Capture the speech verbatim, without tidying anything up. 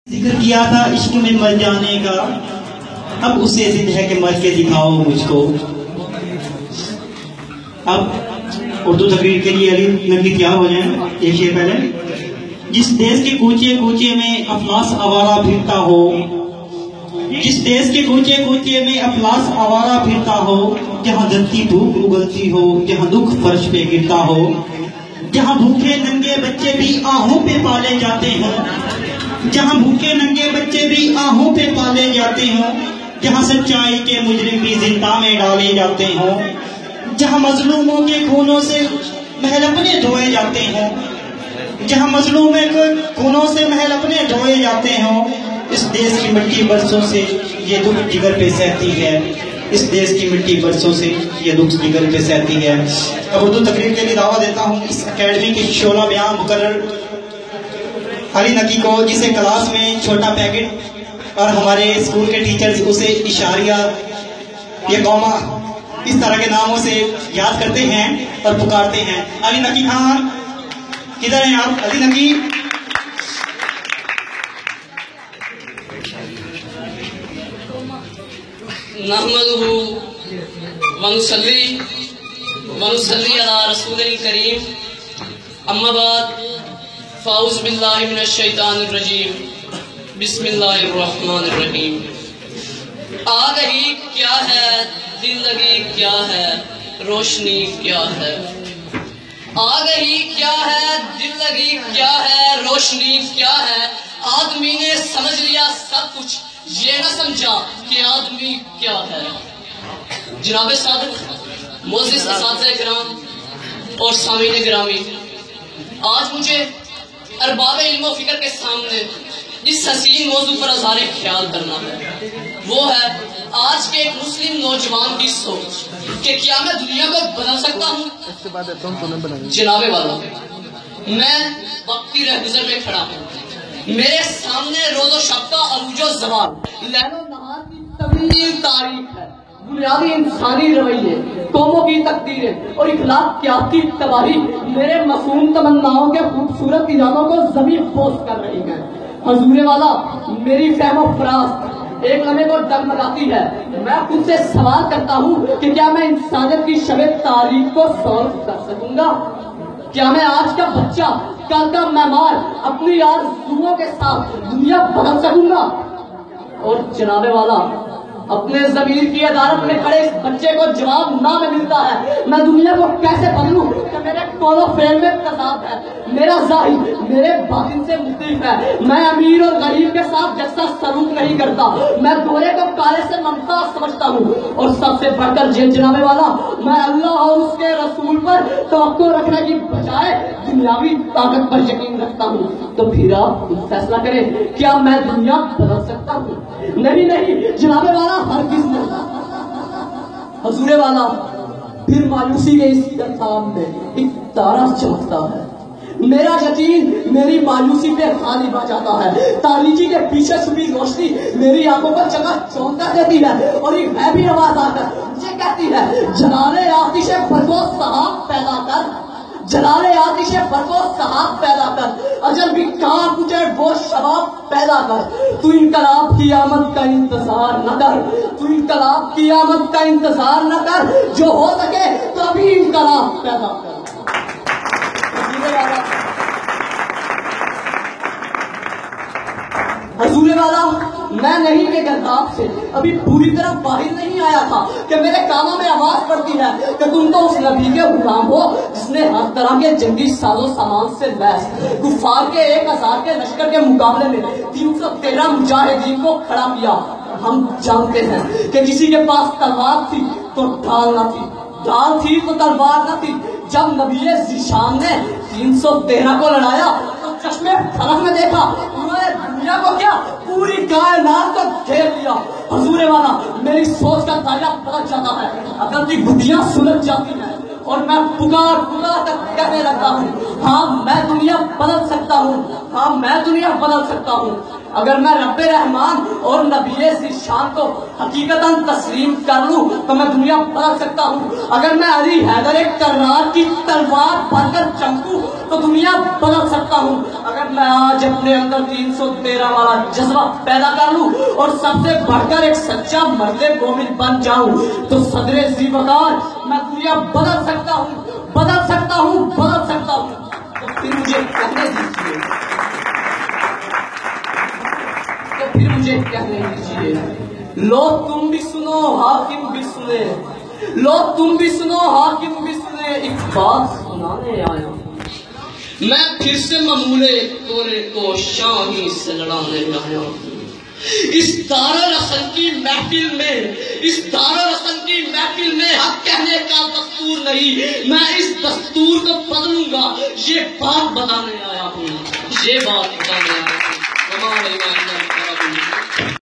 ذکر کیا تھا عشق میں مر جانے کا، اب اسے ضد ہے کہ مر کے دکھاؤ مجھ کو۔ اب اردو تقریر کے لیے علی نقوی تیار ہو جائیں۔ ایک شعر پہلے: جس دیش کے کوچے کوچے میں افلاس آوارہ پھرتا ہو، جس دیش کے کوچے کوچے میں افلاس آوارہ پھرتا ہو، جہاں دھرتی دھوپ اگلتی ہو، جہاں دکھ فرش پہ گرتا ہو، جہاں بھوکے ننگے بچے بھی آہوں پہ پالے جاتے ہوں، جہاں بھوکے ننگے بچے بھی آہوں پہ پالے جاتے ہوں، جہاں سچائی کے مجرم بھی زندہ میں ڈالے جاتے ہوں، جہاں مظلوموں کے خونوں سے محل اپنے دھوئے جاتے ہوں، جہاں مظلوموں کے خونوں سے محل اپنے دھوئے جاتے ہوں، اس دیش کی مٹی برسوں سے یہ دکھ جگر پہ سہتی ہے، اس دیش کی مٹی برسوں سے یہ دکھ جگر پہ سہتی ہے۔ اب اردو تقریر کے لیے دعویٰ دیتا ہوں اس اکیڈمی کے شعلہ بیان مقرر علی نقوی کو، جسے کلاس میں چھوٹا پیکٹ اور ہمارے اسکول کے ٹیچرز اسے اشاریہ یا قوما اس طرح کے ناموں سے یاد کرتے ہیں اور پکارتے ہیں۔ علی نقوی خان کدھر ہیں آپ؟ علی نقوی نحمدہ ونصلی ونصلی علی رسول الکریم، اما بعد فاعوذ باللہ من الشیطان الرجیم، بسم اللہ الرحمن الرحیم۔ آ گئی کیا ہے دل لگی کیا ہے روشنی کیا ہے، آ گئی کیا ہے دل لگی کیا ہے روشنی کیا ہے، آدمی نے سمجھ لیا سب کچھ یہ نہ سمجھا کہ آدمی کیا ہے۔ جناب صادق، معزز اساتذہ کرام اور سامعین گرامی، آج مجھے ارباب علم و فکر کے سامنے اس حسین موضوع پر اظہار خیال کرنا ہے، وہ ہے آج کے ایک مسلم نوجوان کی سوچ کہ کیا میں دنیا کو بدل سکتا ہوں؟ جناب والا، میں وقت کی رہگزر میں کھڑا ہوں، میرے سامنے روز و شب کا عروج و زوال، لیل و نہار کی طویل تاریخ ہے، بنیادی انسانی رویے، قوموں کی تقدیریں اور اخلاقیات کی تباہی میرے معصوم تمناؤں کے خوبصورت ارادوں کو زمین بوس کر رہی ہے۔ حضور والا، میری فہم و فراست ایک لمحے کو ڈگمگاتی ہے، میں خود سے سوال کرتا ہوں کہ کیا میں انسانیت کی شب تاریخ کو سولو کر سکوں گا؟ کیا میں آج کا بچہ، کل کا معمار اپنی آرزوؤں کے ساتھ دنیا بدل سکوں گا؟ اور جناب والا، اپنے ضمیر کی عدالت میں کھڑے اس بچے کو جواب نہ میں ملتا ہے، میں دنیا کو کیسے بدلوں کہ میرے قول و فعل میں تضاد ہے، میرا ظاہر میرے باطن سے مختلف ہے، میں امیر اور غریب کے ساتھ یکساں سلوک نہیں کرتا، میں گورے کو کالے سے ممتاز سمجھتا ہوں، اور سب سے بڑھ کر جناب والا، میں اللہ اور اس کے رسول پر توقع رکھنے کی بجائے دنیاوی طاقت پر یقین رکھتا ہوں۔ تو پھر آپ فیصلہ کریں، کیا میں دنیا بدل سکتا ہوں؟ نہیں نہیں جناب والا، ہرگز نہیں۔ حضور والا، پھر مایوسی کے اس انتظام میں ایک تارا چمکتا ہے، میرا یقین میری مایوسی پہ غالب آ جاتا ہے، تاریکی کے پیچھے چھپی روشنی میری آنکھوں پر جگہ چونک کر دیتی ہے، اور ایک غیبی آواز آ کر مجھے کہتی ہے، جلالے آتش برق و سحاب پیدا کر، جلالے آتش برق و سحاب پیدا کر، اجل بھی کانپ اٹھے وہ شباب پیدا کر، تو انقلاب کی آمد کا انتظار نہ کر، تو انقلاب کی آمد کا انتظار نہ کر، جو ہو سکے تو ابھی انقلاب پیدا کر۔ حضور والا، میں نہیں کہ گرداب سے ابھی پوری طرح باہر نہیں آیا تھا کہ میرے کانوں میں آواز پڑتی ہے کہ تم تو اس نبی کے غلام ہو جس نے ہر طرح کے جنگی ساز و سامان سے لیس کفار کے ایک ہزار کے لشکر کے مقابلے میں تین سو تیرہ مجاہدین کو کھڑا کیا۔ ہم جانتے ہیں کہ کسی کے پاس تلوار تھی تو ڈھال نہ تھی، ڈھال تھی تو تلوار نہ تھی۔ جب نبی ذیشان نے تین سو تیرہ کو لڑایا تو چشمے فلک میں دیکھا، انہوں نے دنیا کو کیا پوری کائنات کو گھیر لیا۔ حضور والا، میری سوچ کا دائرہ بدل جاتا ہے، اگر کی گھٹیاں سلجھ جاتی ہیں اور میں پکار پکار کر کہنے لگتا ہوں، ہاں میں دنیا بدل سکتا ہوں، ہاں میں دنیا بدل سکتا ہوں۔ اگر میں رب رحمان اور نبی ذیشان کو حقیقتاً تسلیم کر لوں تو میں دنیا بدل سکتا ہوں۔ اگر میں علی حیدر کرار کی تلوار بھر کر چمکوں تو دنیا بدل سکتا ہوں. اگر میں آج اپنے اندر تین سو تیرہ والا جذبہ پیدا کر لوں اور سب سے بڑھ کر ایک سچا مرد مومن بن جاؤں تو صدر ذی وقار میں دنیا بدل سکتا ہوں بدل سکتا ہوں بدل سکتا ہوں. تو پھر مجھے کہنے دیجیے تو پھر مجھے کہنے دیجیے لو تم بھی سنو حاکم بھی سنے لو تم بھی سنو حاکم بھی سنے ایک بات سنانے آیا ہوں. میں پھر سے معمولے تورے کو شاہی سے لڑانے آیا ہوں. اس دارالحسن کی محفل میں اس دارالحسن کی محفل میں حق کہنے کا دستور نہیں. میں اس دستور کو بدلوں گا. یہ بات بتانے آیا ہوں یہ بات بتانے آیا ہوں.